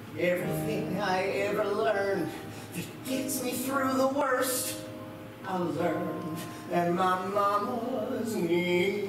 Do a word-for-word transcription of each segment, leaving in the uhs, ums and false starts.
Everything I ever learned that gets me through the worst, I learned at my mama's knee.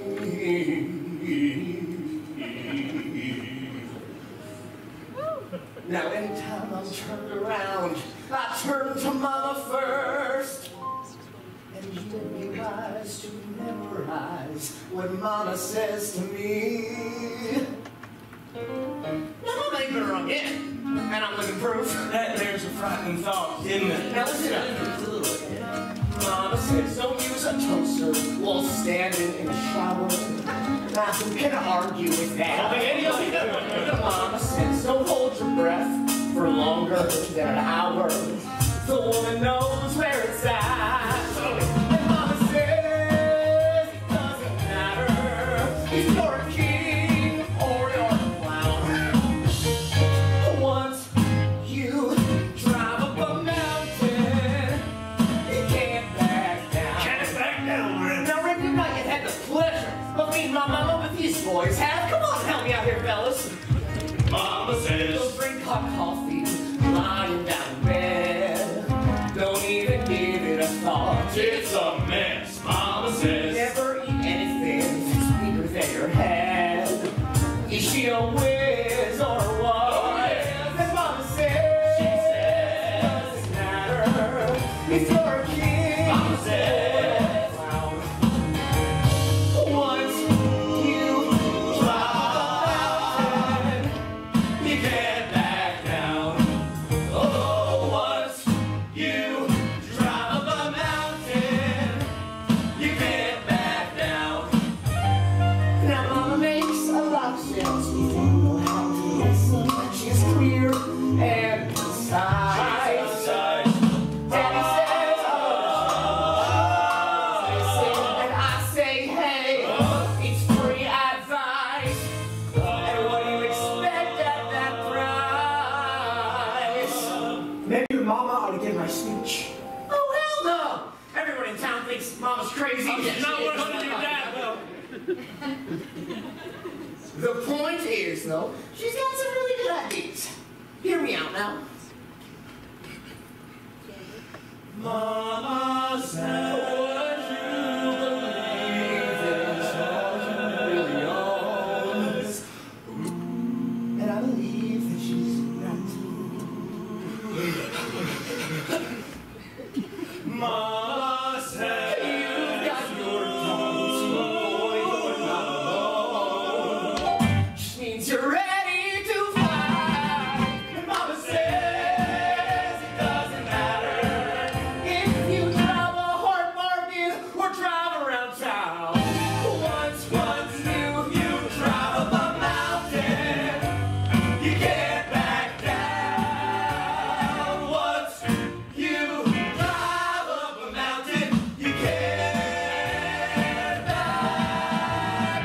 Now anytime I'm turned around, I turn to mama first. And you'd be wise to memorize what mama says to me. Now mama ain't been wrong yet, and I'm living proof. That there's a frightening thought, isn't it? Now listen up. Mama says don't use a toaster while standing in the shower. Now who can argue with that? Mama says don't hold your breath for longer than an hour. The woman knows where it's at. And mama says it doesn't matter if you're a king or you're a clown. Once you drive up a mountain, you can't back down. Can't back down, Ren. Now, Ren, you've not yet had the pleasure of meeting my mama, but these boys have. Come on, help me out here, fellas. Mama says Don't drink hot coffee lying down in bed. Don't even give it a thought. it's a mess. Mama says Never eat anything that's bigger than your head. Is she a whiz or what? Oh, yes. And mama says, She says, doesn't matter if you're a king. Mama says, Clown. Once you drive a mountain, you can't back down. oh, once You drive up a mountain, you can't back down. now mama makes a lot of sense. You don't know how to listen. She's clear and concise. Outside. Daddy says, oh, listen, and I say, hey, it's free advice. And what do you expect at that price? Maybe your mama ought to give my speech. Oh, hell no! Everyone in town thinks mama's crazy. Not one hundred your dad, though. The point is, though, she's got some really good ideas. Hear me out now. Mama said, Would you believe it's all she really owns? And I believe that she's right. Mama said, You've got your doubts, boy, you're not alone. Just means you're ready to fight. And mama says it doesn't matter if you drive a hard bargain or drive around town. Once, once you, you drive up a mountain, you can't back down. Once you drive up a mountain, you can't back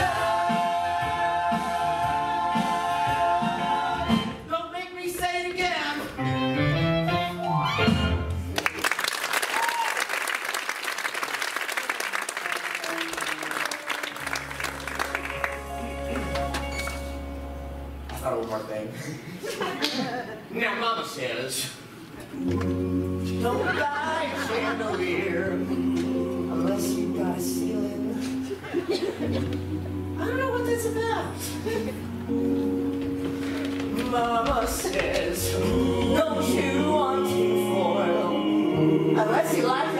down. Don't make me say it again. I thought of one more thing. Now, mama says, don't buy a chandelier unless you've got a ceiling. I don't know what that's about. Mama says, don't you want tinfoil unless you like